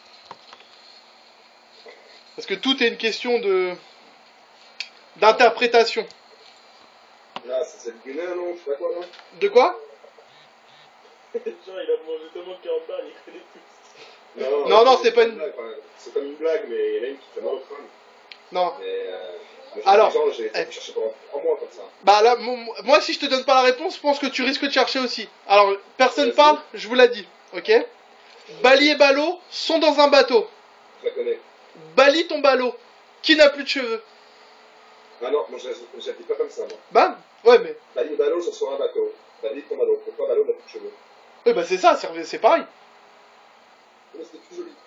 Parce que tout est une question de d'interprétation. Là, c'est le Guinéen, non? Je sais pas quoi, non? De quoi? Genre, il a mangé tellement de carambar, il connaît tout. Non, non, c'est pas une- blague. Enfin, c'est comme une blague, mais il y en a une qui fait mal au crâne. Non. Mais, euh, Moi, j'ai Alors, des gens, j'ai eh. été chercher pendant trois mois comme ça. Bah là, mon- moi, si je te donne pas la réponse, je pense que tu risques de chercher aussi. Alors, personne Vas-y. parle, je vous l'ai dit, ok? Bali et Ballot sont dans un bateau. Je la connais. Bali ton ballot. Qui n'a plus de cheveux? Ah non, moi je ne dis pas comme ça, moi. Bah, ouais, mais. Bali Ballot, c'est sur un bateau. Bali ton ballot. Pourquoi Ballot n'a plus de cheveux? Oui, bah c'est ça, c'est c'est pareil. Mais c'était plus joli.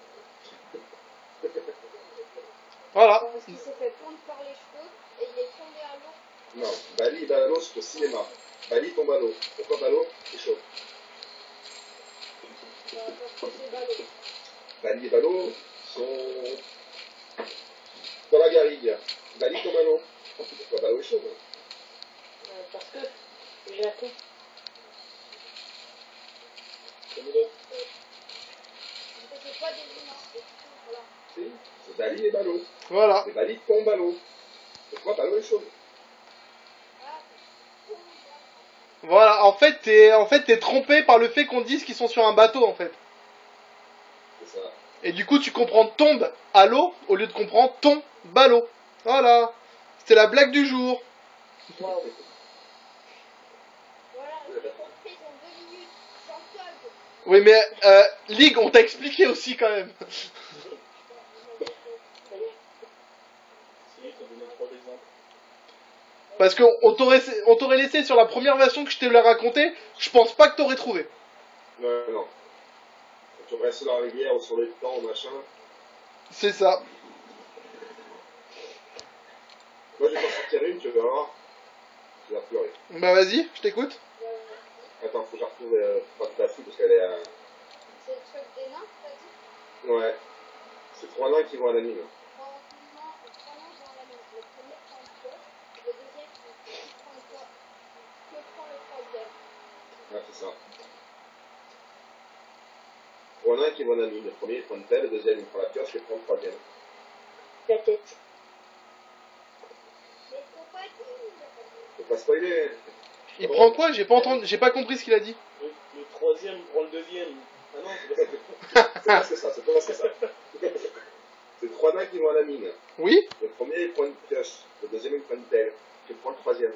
Voilà. Parce qu'il s'est fait pondre par les cheveux et il est tombé à l'eau. Non, Bali et Ballot, c'est au cinéma. Bali ton ballot. Pourquoi Ballot? C'est chaud. Euh, Parce que c'est ballot. Bali et Ballot sont dans la garrigue. Bali ton ballot. Pourquoi Ballot est chaud? hein Euh, parce que j'ai la con. Comme l'autre. Parce que c'est pas des humains. Et du coup, voilà. Si, c'est Bali et Ballot. Voilà. Et Bali ton ballot. Pourquoi Ballot est chaud? Ah, oh, Voilà, en fait, t'es en fait, t'es trompé par le fait qu'on dise qu'ils sont sur un bateau, en fait. C'est ça. Et du coup, tu comprends tombe à l'eau au lieu de comprendre ton ballot. Voilà. C'était la blague du jour. Waouh. voilà, j'ai compris en deux minutes. Sans code. Oui, mais euh, Ligue, on t'a expliqué aussi quand même. Si, t'as donné trois exemples. Parce qu'on on t'aurait on t'aurait laissé sur la première version que je t'ai raconté, je pense pas que t'aurais trouvé. Non, non. Quand tu restes sur la rivière ou sur les plans ou machin. C'est ça. Moi, je vais t'en sortir une, tu vas voir. Tu vas pleurer. Bah vas-y, je t'écoute. Attends, faut que je retrouve euh, pas tout à fait parce qu'elle est. Euh... C'est le truc des nains, t'as dit? Ouais. C'est trois nains qui vont à la mine. Trois nains, trois nains dans la main. Le premier prend le feu. Le deuxième, il prend le quoi? Que prend le troisième? Ouais, c'est ça. Trois nains qui vont à la mine. Le premier, il prend une pelle, le deuxième, il prend la pioche, et il prend le troisième. La tête. Mais faut pas dire. Faut pas spoiler. Il prend quoi? J'ai pas entendu, j'ai pas compris ce qu'il a dit. Le, le troisième prend le deuxième. Ah non, c'est pas ça. C'est presque ça, c'est presque ça. C'est trois nains qui vont à la mine. Oui? Le premier, il prend une pioche. Le deuxième, il prend une pelle. Tu prends le troisième.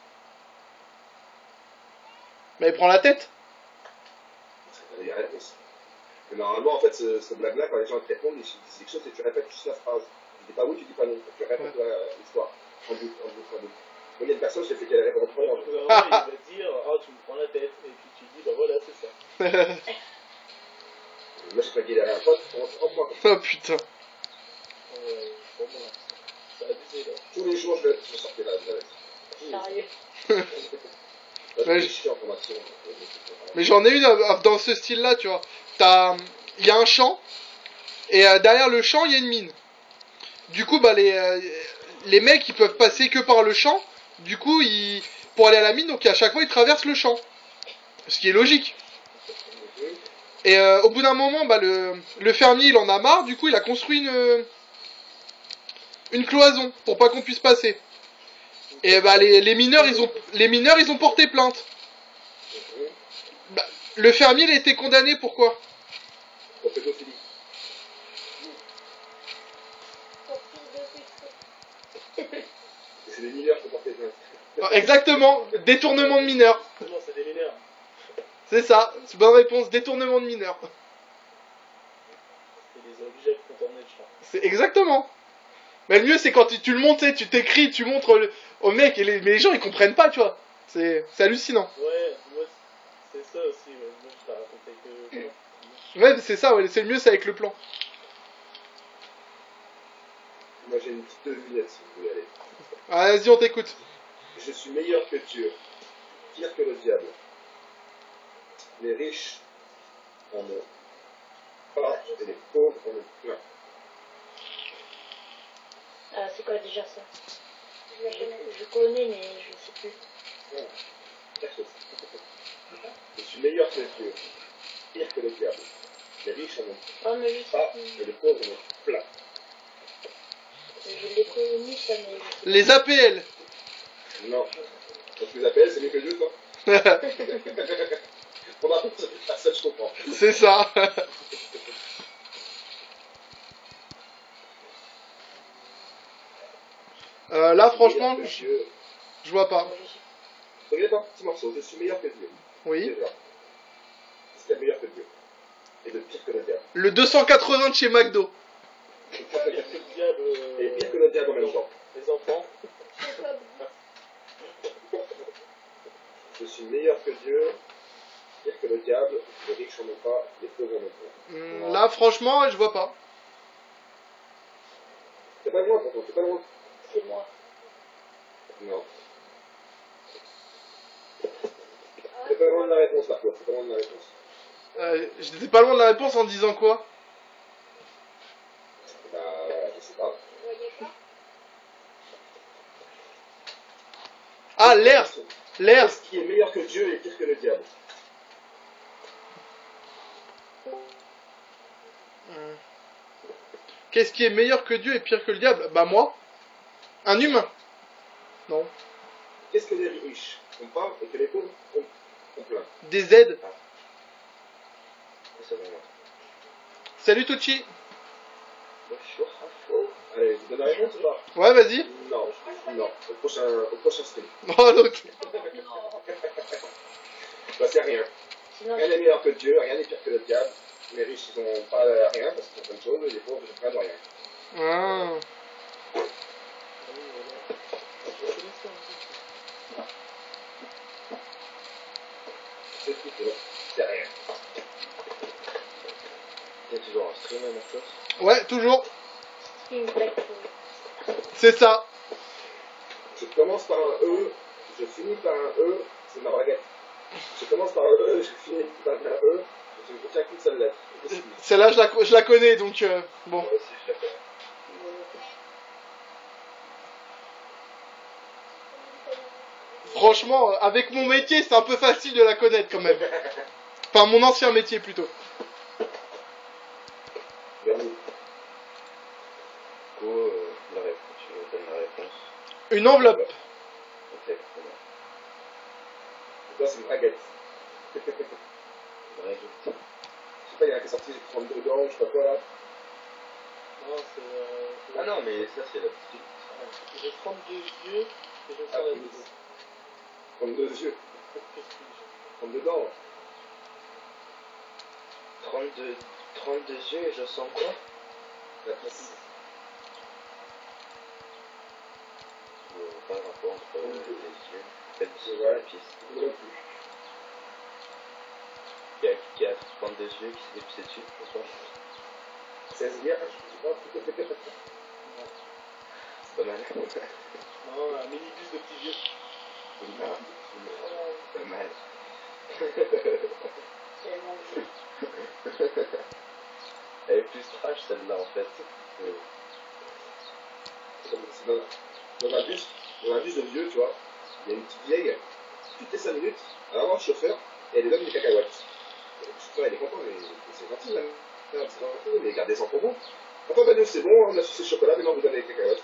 Mais il prend la tête. C'est pas la réponse. Mais normalement, en fait, ce, ce blague-là, quand les gens te répondent, ils disent quelque chose et tu répètes juste la phrase. Tu dis pas oui, tu dis pas non. Tu répètes Ouais. la- l'histoire. En boucle, en boucle, en boucle. Moi, il y a une personne, j'ai fait qu'elle répond trop. Au bout d'un moment, il va te dire, ah, tu me prends la tête. Et puis tu dis, bah voilà, c'est ça. Moi, j'ai fait qu'elle a un pote, on se reprend comme ça. Oh putain. Ouais, bon, bon. Ça a abusé, là. Tous les jours, je vais je sortais là, je l'avais. Sérieux. Là, Ouais, je je- suis en formation. Mais j'en ai une euh, dans ce style-là, tu vois. T'as, il y a un champ et euh, derrière le champ, il y a une mine. Du coup, bah les euh, les mecs, ils peuvent passer que par le champ. Du coup, ils pour aller à la mine, donc à chaque fois, ils traversent le champ. Ce qui est logique. Et euh, au bout d'un moment, bah le le fermier, il en a marre. Du coup, il a construit une une cloison pour pas qu'on puisse passer. Et bah les, les mineurs, ils ont les mineurs, ils ont porté plainte. Bah, le fermier, il a été condamné pourquoi? Pour pédophilie. Pour fils de pute. C'est des mineurs qui ont porté plainte. Exactement, détournement de mineurs. Comment c'est des mineurs? C'est ça, c'est bonne réponse, détournement de mineurs. C'est des objets contournés, je crois. C'est exactement. Mais le mieux, c'est quand tu, tu le montes, tu sais, tu t'écris, tu montres le- au mec, et les, mais les gens, ils comprennent pas, tu vois. C'est c'est hallucinant. Ouais, moi, c'est ça aussi. Ouais. Moi, je t'ai raconté que. Bon. Ouais, c'est ça, ouais, c'est le mieux, c'est avec le plan. Moi, j'ai une petite devinette si vous voulez aller. Ah, vas-y, on t'écoute. Je suis meilleur que Dieu, pire que le diable. Les riches en ont pas et les pauvres en ont plein. Ah, c'est quoi déjà ça? Je la je, connais. je connais, mais je sais plus. Bon, quelque chose. Je suis meilleur que Dieu, pire que le diable. Les riches en ont Oh, mais je sais pas plus. et les pauvres en ont plein. Je l'ai connu, ça, mais je sais Les A P L. Non. Parce que les A P L, c'est mieux que Dieu, toi. On a personne, je comprends. C'est ça. Euh, là, Je suis franchement, meilleur que je, Dieu. je vois pas. Regarde un petit morceau, je suis meilleur que Dieu. Oui. Déjà. Qu'est-ce qu'il y a de meilleur que Dieu? Et de pire que le diable. Le deux cent quatre-vingts de chez McDo. Pire que le diable. euh, Et pire que le diable en même temps. Les enfants. Jacob, Je suis meilleur que Dieu, pire que le diable, les riches en ont pas, les pauvres en ont pas. Hum, Là, franchement, je vois pas. C'est pas loin, pourtant, c'est pas loin. c'est moi. Non. Ah, C'est pas loin de la réponse, par contre, c'est pas loin de la réponse. Euh, J'étais pas loin de la réponse en disant quoi? Bah, je sais pas. vous voyez pas? Ah, l'air. L'air. Qu'est-ce qui est meilleur que Dieu et pire que le diable? Hum. Qu'est-ce qui est meilleur que Dieu et pire que le diable? Bah moi. Un humain. Non. Qu'est-ce que les riches ont pas et que les pauvres ont, ont plein? Des aides. C'est bon, moi. Salut Tucci. Moi, je suis à faux. Allez, je vous donne la réponse ou pas? Ouais, vas-y. Non, non, au prochain, au prochain stream. Oh, l'autre. Bah, c'est rien. Sinon, Rien n'est meilleur que Dieu, rien n'est pire que le diable. Les riches, ils ont pas rien parce qu'ils ont plein de choses, et les pauvres, ils ont plein de rien. Ah. C'est tout, c'est bon. C'est rien. T'es toujours en stream, Marcos? Ouais, toujours. c'est une blague. C'est ça. Je commence par un E, je finis par un E, c'est ma braguette. Je commence par un E, je finis par un E, je ne retiens qu'une seule lettre. Celle-là, je la, je la connais, donc euh, bon. Moi aussi, je la connais. Franchement, euh, avec mon métier, c'est un peu facile de la connaître quand même. Enfin, mon ancien métier plutôt. Gagné. Du coup, euh, la réponse, je vous donne la réponse. Une enveloppe. Ok, très bien. Toi, c'est une braguette. Braguette. Je sais pas, il y a un qui est sorti, j'ai trente-deux dents, je sais pas quoi là. Non, c'est. Euh, c'est- Ah non, mais ça, c'est la petite. J'ai trente-deux yeux et je Ah, sens la bouche. trente-deux yeux, trente-deux dents. trente-deux, trente-deux yeux et je sens quoi? La pisse. Je vois pas le rapport entre euh, les yeux. Peut-être que c'est Ouais. la piste. Moi non plus. Qui a, qui a trente-deux yeux qui s'est dépissé dessus, je pense. seize hier, je sais pas. C'est pas mal. Non, un minibus de petits yeux. Non, pas mal. Tellement bien. Elle est plus trash celle-là en fait. Euh, C'est dans, dans un bus, dans un bus de vieux, tu vois, il y a une petite vieille, toutes les cinq minutes, elle va voir le chauffeur et elle lui donne des cacahuètes. Le chauffeur il est content, mais c'est gentil, là. Merde, c'est gentil, mais gardez-en pour vous. Enfin, ben nous c'est bon, on a sucé le chocolat, maintenant vous donnez des cacahuètes.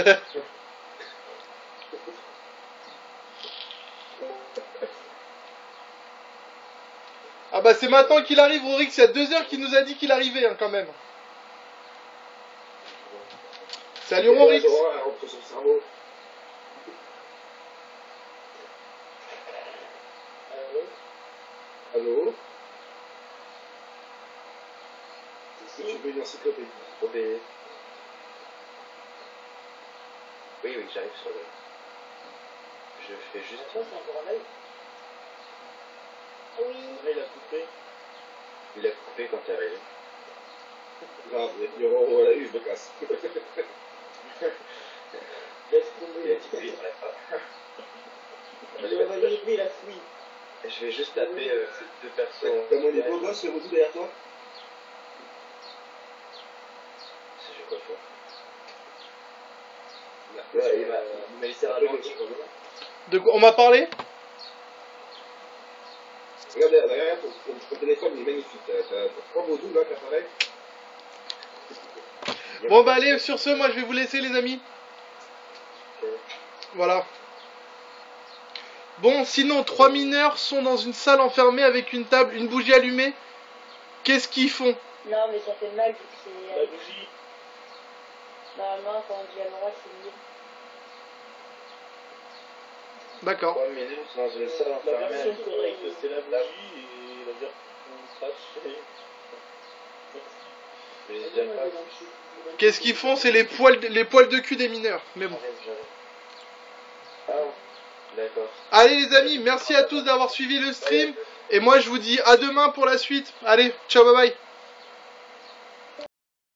Ah bah c'est maintenant qu'il arrive, Rorix. Il y a deux heures qu'il nous a dit qu'il arrivait hein, quand même. Salut Et là, Rorix. Zoran, elle rentre sur le cerveau. Allô? Est-ce que tu veux une encyclopédie? obéir. Oui, oui, j'arrive sur le. Je fais juste. Ça, c'est encore un live. Oui. Là, il a coupé. Il a coupé quand t'es arrivé. Grave, il y a dit Roro à la U, je me casse. Laisse Il a tomber. dit oui, bref. Il est envoyé, lui, il a fouillé. Je vais juste taper euh, deux personnes. Comme on est beau gosse, Roro derrière toi? Si j'ai quoi faire. Ouais, il m'a il m'a littéralement dit. De quoi on m'a parlé? Regarde derrière, derrière ton, ton, ton téléphone, il est magnifique. T'as t'as trois vaudous là qui apparaissent. Bon bah allez, sur ce, moi je vais vous laisser les amis. Voilà. Bon, sinon, trois mineurs sont dans une salle enfermée avec une table, une bougie allumée. Qu'est-ce qu'ils font? Non, mais ça fait mal vu que La c'est. bougie. Normalement, quand on dit à l'oral, c'est mieux. D'accord. trois minutes dans une salle La enfermée. version correcte, c'est la bougie et la version crash, c'est. Je les aime pas. Qu'est-ce qu'ils font? C'est les poils, les poils de cul des mineurs. Mais bon. J'arrive, j'arrive. Ah, d'accord. Allez les amis, merci à tous d'avoir suivi le stream. Et moi je vous dis à demain pour la suite. Allez, ciao, bye bye.